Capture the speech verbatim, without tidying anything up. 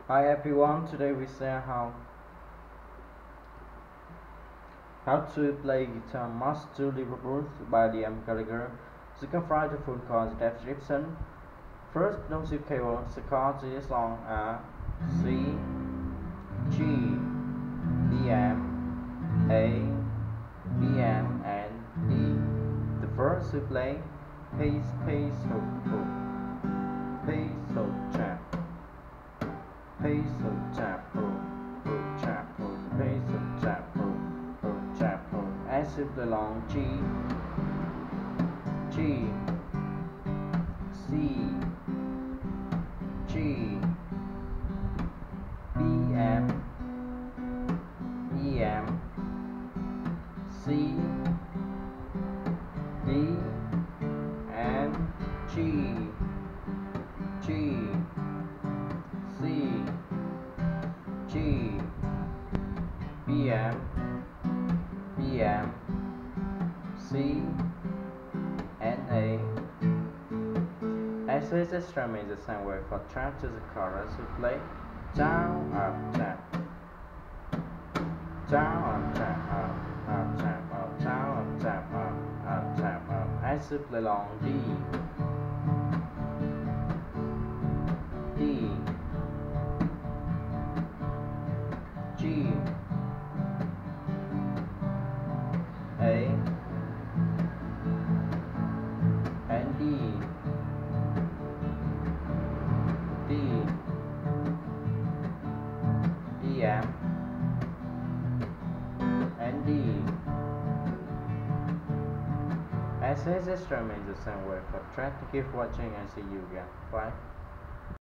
Hi everyone, today we share how how to play guitar March to Liverpool by the M. Gallagher. You can find the full chord description. First, don't you cable the chords is long are C, G, B M, A, B M, and D. The first you play pace, pace, so, so, pace, so, chap, pace, so, chap, so, so, chap, so, pace, so, chap, so, so, chap, so. As you play long G, G, C, G, B M, E M, C, D, and G, G, C, G, B M, B M, C, and A. As this instrument is the same way for trap to the chorus, we play down, up, tap, down, up, tap, up, up, tap, up, down, up, tap, up, up, tap, up. As we play long D, D, G, A, and D, D, E M, and D. As this instrument is the same way for track. Keep watching and see you again. Bye.